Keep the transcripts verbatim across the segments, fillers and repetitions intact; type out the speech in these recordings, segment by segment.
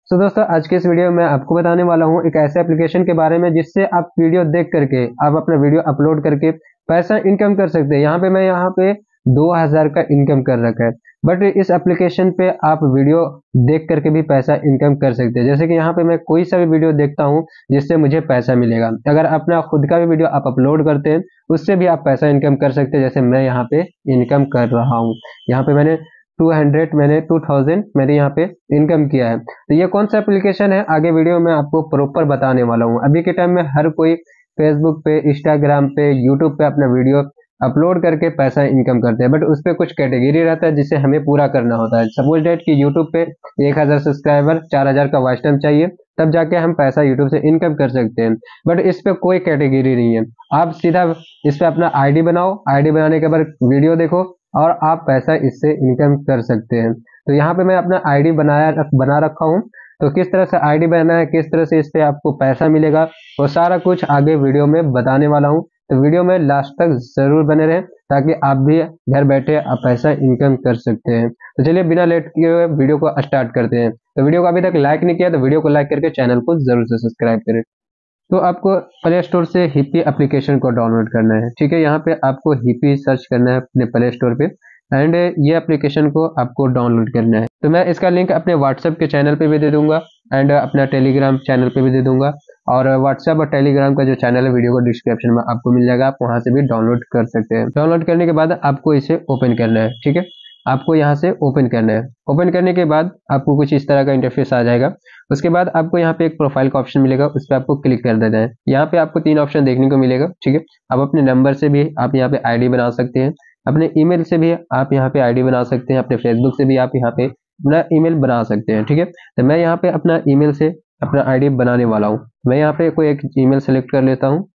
तो दोस्तों आज के इस वीडियो में आपको बताने वाला हूँ एक ऐसे एप्लीकेशन के बारे में जिससे आप वीडियो देख करके आप अपना वीडियो अपलोड करके पैसा इनकम कर सकते हैं। यहाँ पे मैं यहाँ पे दो हज़ार का इनकम कर रखा है, बट इस एप्लीकेशन पे आप वीडियो देख करके भी पैसा इनकम कर सकते हैं। जैसे कि यहाँ पे मैं कोई सा भी वीडियो देखता हूँ जिससे मुझे पैसा मिलेगा। अगर अपना खुद का भी वीडियो आप अपलोड करते हैं उससे भी आप पैसा इनकम कर सकते हैं। जैसे मैं यहाँ पे इनकम कर रहा हूँ, यहाँ पे मैंने टू हंड्रेड मैंने टू थाउजेंड मैंने यहाँ पे इनकम किया है। तो ये कौन सा एप्लीकेशन है आगे वीडियो में आपको प्रॉपर बताने वाला हूँ। अभी के टाइम में हर कोई फेसबुक पे, इंस्टाग्राम पे, यूट्यूब पे अपना वीडियो अपलोड करके पैसा इनकम करते हैं, बट उस पर कुछ कैटेगरी रहता है जिसे हमें पूरा करना होता है। सपोज डेट कि यूट्यूब पे एक हजार सब्सक्राइबर, चार हजार का वॉच टाइम चाहिए, तब जाके हम पैसा यूट्यूब से इनकम कर सकते हैं। बट इस पे कोई कैटेगरी नहीं है। आप सीधा इस पे अपना आईडी बनाओ, आईडी बनाने के बाद वीडियो देखो और आप पैसा इससे इनकम कर सकते हैं। तो यहाँ पे मैं अपना आईडी बनाया बना रखा हूँ। तो किस तरह से आईडी बनाना है, किस तरह से इस पे आपको पैसा मिलेगा, वो सारा कुछ आगे वीडियो में बताने वाला हूँ। तो वीडियो में लास्ट तक जरूर बने रहें ताकि आप भी घर बैठे आप पैसा इनकम कर सकते हैं। तो चलिए बिना लेट किए हुए वीडियो को स्टार्ट करते हैं। तो वीडियो को अभी तक लाइक नहीं किया तो वीडियो को लाइक करके चैनल को जरूर से सब्सक्राइब करें। तो आपको प्ले स्टोर से हिप्पी एप्लीकेशन को डाउनलोड करना है, ठीक है। यहाँ पे आपको हिप्पी सर्च करना है अपने प्ले स्टोर पे एंड ये एप्लीकेशन को आपको डाउनलोड करना है। तो मैं इसका लिंक अपने व्हाट्सएप के चैनल पे भी दे दूंगा एंड अपना टेलीग्राम चैनल पे भी दे दूंगा। और व्हाट्सएप और टेलीग्राम का जो चैनल है वीडियो को डिस्क्रिप्शन में आपको मिल जाएगा, आप वहां से भी डाउनलोड कर सकते हैं। डाउनलोड करने के बाद आपको इसे ओपन करना है, ठीक है। आपको यहाँ से ओपन करना है। ओपन करने के बाद आपको कुछ इस तरह का इंटरफेस आ जाएगा। उसके बाद आपको यहाँ पे एक प्रोफाइल का ऑप्शन मिलेगा, उस पर आपको क्लिक कर देना है। यहाँ पे आपको तीन ऑप्शन देखने को मिलेगा, ठीक है। आप अपने नंबर से भी आप यहाँ पे आईडी बना सकते हैं, अपने ईमेल से भी आप यहाँ पे आईडी बना सकते हैं, अपने फेसबुक से भी आप यहाँ पे अपना ईमेल बना सकते हैं, ठीक है। तो मैं यहाँ पे अपना ईमेल से अपना आईडी बनाने वाला हूँ। मैं यहाँ पे कोई एक ईमेल सेलेक्ट कर लेता हूँ।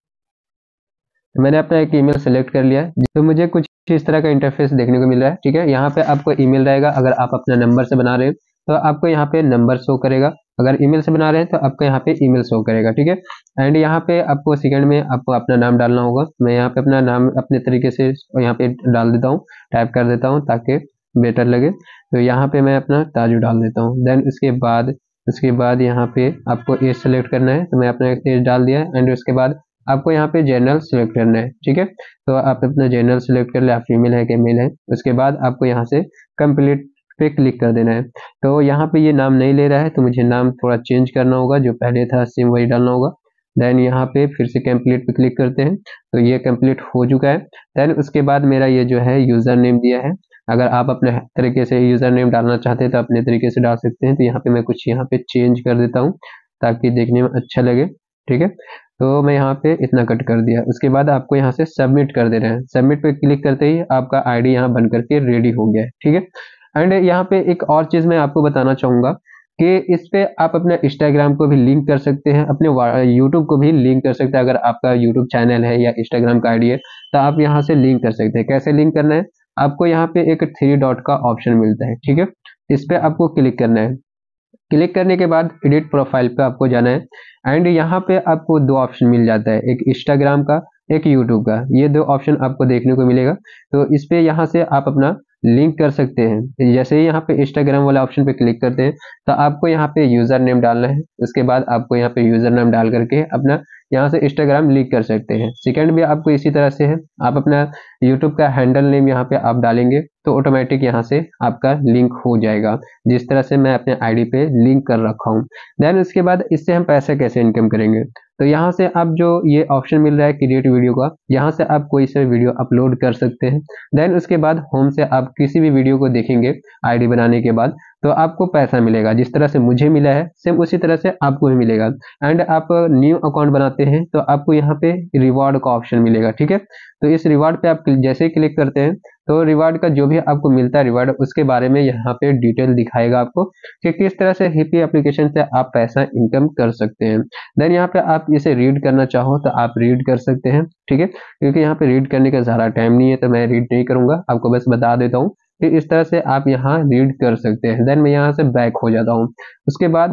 मैंने अपना एक ईमेल सेलेक्ट कर लिया है। तो मुझे कुछ इस तरह का इंटरफेस देखने को मिल रहा है, ठीक है। यहाँ पे आपको ईमेल रहेगा। अगर आप अपना नंबर से बना रहे हैं तो आपको यहाँ पे नंबर शो करेगा, अगर ईमेल से बना रहे हैं तो आपको यहाँ पे ईमेल शो करेगा, ठीक है। एंड यहाँ पे आपको सेकंड में आपको अपना नाम डालना होगा। मैं यहाँ पे अपना नाम अपने तरीके से यहाँ पे डाल देता हूँ, टाइप कर देता हूँ ताकि बेटर लगे। तो यहाँ पे मैं अपना ताजू डाल देता हूँ। देन उसके बाद उसके बाद यहाँ पे आपको एज सेलेक्ट करना है, तो मैं अपना एज डाल दिया एंड उसके बाद आपको यहाँ पे जनरल सेलेक्ट करना है, ठीक है। तो आप अपना जनरल सेलेक्ट कर ले, आप फीमेल है कि मेल है। उसके बाद आपको यहाँ से कंप्लीट पे क्लिक कर देना है। तो यहाँ पे ये नाम नहीं ले रहा है तो मुझे नाम थोड़ा चेंज करना होगा, जो पहले था सेम वही डालना होगा। देन यहाँ पे फिर से कंप्लीट पे क्लिक करते हैं, तो ये कंप्लीट हो चुका है। देन उसके बाद मेरा ये जो है यूजर नेम दिया है। अगर आप अपने तरीके से यूजर नेम डालना चाहते हैं तो अपने तरीके से डाल सकते हैं। तो यहाँ पे मैं कुछ यहाँ पे चेंज कर देता हूँ ताकि देखने में अच्छा लगे, ठीक है। तो मैं यहाँ पे इतना कट कर दिया। उसके बाद आपको यहाँ से सबमिट कर देना है। सबमिट पे क्लिक करते ही आपका आईडी यहाँ बन करके रेडी हो गया है, ठीक है। एंड यहाँ पे एक और चीज मैं आपको बताना चाहूंगा कि इस पे आप अपने इंस्टाग्राम को भी लिंक कर सकते हैं, अपने यूट्यूब को भी लिंक कर सकते हैं। अगर आपका यूट्यूब चैनल है या इंस्टाग्राम का आईडी है तो आप यहाँ से लिंक कर सकते हैं। कैसे लिंक करना है, आपको यहाँ पे एक थ्री डॉट का ऑप्शन मिलता है, ठीक है। इस पे आपको क्लिक करना है। क्लिक करने के बाद एडिट प्रोफाइल पे आपको जाना है एंड यहाँ पे आपको दो ऑप्शन मिल जाता है, एक इंस्टाग्राम का, एक यूट्यूब का। ये दो ऑप्शन आपको देखने को मिलेगा। तो इस पे यहाँ से आप अपना लिंक कर सकते हैं। जैसे ही यहाँ पे इंस्टाग्राम वाला ऑप्शन पे क्लिक करते हैं तो आपको यहाँ पे यूजर नेम डालना है। उसके बाद आपको यहाँ पे यूजर नेम डाल करके अपना यहाँ से इंस्टाग्राम लिंक कर सकते हैं। सेकंड भी आपको इसी तरह से है, आप अपना यूट्यूब का हैंडल नेम यहाँ पे आप डालेंगे तो ऑटोमेटिक यहाँ से आपका लिंक हो जाएगा, जिस तरह से मैं अपने आईडी पे लिंक कर रखा हूँ। देन उसके बाद इससे हम पैसे कैसे इनकम करेंगे, तो यहाँ से आप जो ये ऑप्शन मिल रहा है क्रिएट वीडियो का, यहाँ से आप कोई सा वीडियो अपलोड कर सकते हैं। देन उसके बाद होम से आप किसी भी वीडियो को देखेंगे आईडी बनाने के बाद तो आपको पैसा मिलेगा। जिस तरह से मुझे मिला है सेम उसी तरह से आपको भी मिलेगा। एंड आप न्यू अकाउंट बनाते हैं तो आपको यहाँ पे रिवॉर्ड का ऑप्शन मिलेगा, ठीक है। तो इस रिवॉर्ड पे आप जैसे ही क्लिक करते हैं तो रिवार्ड का जो भी आपको मिलता है रिवार्ड, उसके बारे में यहाँ पे डिटेल दिखाएगा आपको कि किस तरह से हिप्पी एप्लीकेशन से आप पैसा इनकम कर सकते हैं। देन यहाँ पे आप इसे रीड करना चाहो तो आप रीड कर सकते हैं, ठीक है। क्योंकि यहाँ पे रीड करने का ज़्यादा टाइम नहीं है तो मैं रीड नहीं करूंगा, आपको बस बता देता हूँ कि इस तरह से आप यहाँ रीड कर सकते हैं। देन मैं यहाँ से बैक हो जाता हूँ। उसके बाद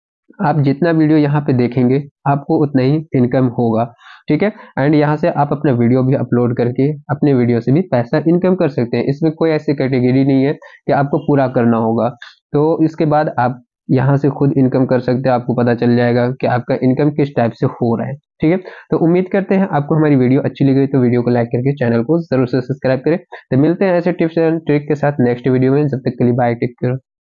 आप जितना वीडियो यहाँ पे देखेंगे आपको उतना ही इनकम होगा, ठीक है। एंड यहाँ से आप अपना वीडियो भी अपलोड करके अपने वीडियो से भी पैसा इनकम कर सकते हैं। इसमें कोई ऐसी कैटेगरी नहीं है कि आपको पूरा करना होगा। तो इसके बाद आप यहाँ से खुद इनकम कर सकते हैं, आपको पता चल जाएगा कि आपका इनकम किस टाइप से हो रहा है। ठीक है, तो उम्मीद करते हैं आपको हमारी वीडियो अच्छी लगी तो वीडियो को लाइक करके चैनल को जरूर से सब्सक्राइब करें। तो मिलते हैं ऐसे टिप्स एंड ट्रिक के साथ नेक्स्ट वीडियो में, जब तक के लिए बाय, टेक केयर।